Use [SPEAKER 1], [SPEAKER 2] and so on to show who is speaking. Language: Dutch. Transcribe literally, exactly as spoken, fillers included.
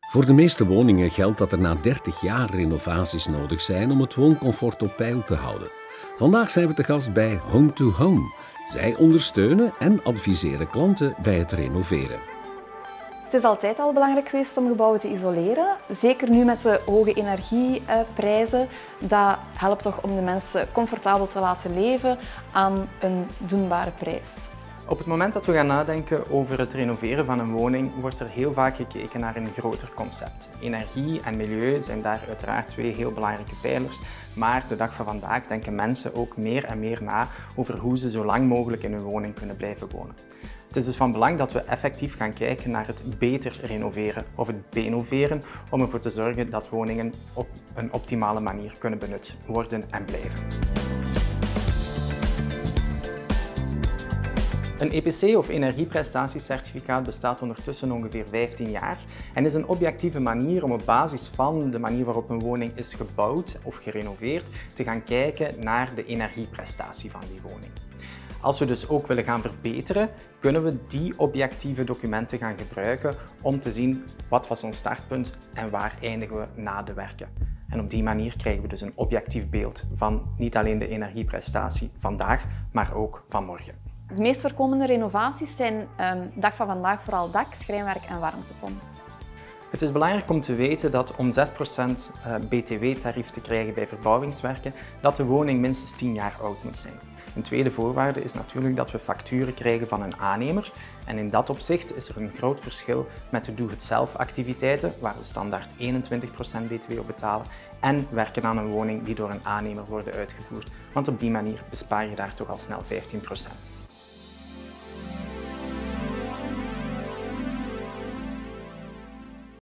[SPEAKER 1] Voor de meeste woningen geldt dat er na dertig jaar renovaties nodig zijn om het wooncomfort op peil te houden. Vandaag zijn we te gast bij Home to Home. Zij ondersteunen en adviseren klanten bij het renoveren.
[SPEAKER 2] Het is altijd al belangrijk geweest om gebouwen te isoleren. Zeker nu met de hoge energieprijzen. Dat helpt toch om de mensen comfortabel te laten leven aan een doenbare prijs.
[SPEAKER 3] Op het moment dat we gaan nadenken over het renoveren van een woning, wordt er heel vaak gekeken naar een groter concept. Energie en milieu zijn daar uiteraard twee heel belangrijke pijlers, maar de dag van vandaag denken mensen ook meer en meer na over hoe ze zo lang mogelijk in hun woning kunnen blijven wonen. Het is dus van belang dat we effectief gaan kijken naar het beter renoveren of het benoveren, om ervoor te zorgen dat woningen op een optimale manier kunnen benut worden en blijven. Een E P C of energieprestatiecertificaat bestaat ondertussen ongeveer vijftien jaar en is een objectieve manier om op basis van de manier waarop een woning is gebouwd of gerenoveerd te gaan kijken naar de energieprestatie van die woning. Als we dus ook willen gaan verbeteren, kunnen we die objectieve documenten gaan gebruiken om te zien wat was ons startpunt en waar eindigen we na de werken. En op die manier krijgen we dus een objectief beeld van niet alleen de energieprestatie vandaag, maar ook van morgen.
[SPEAKER 2] De meest voorkomende renovaties zijn um, dag van vandaag vooral dak, schrijnwerk en warmtepomp.
[SPEAKER 3] Het is belangrijk om te weten dat om zes procent B T W-tarief te krijgen bij verbouwingswerken, dat de woning minstens tien jaar oud moet zijn. Een tweede voorwaarde is natuurlijk dat we facturen krijgen van een aannemer. En in dat opzicht is er een groot verschil met de doe-het-zelf activiteiten, waar we standaard eenentwintig procent B T W op betalen, en werken aan een woning die door een aannemer worden uitgevoerd. Want op die manier bespaar je daar toch al snel vijftien procent.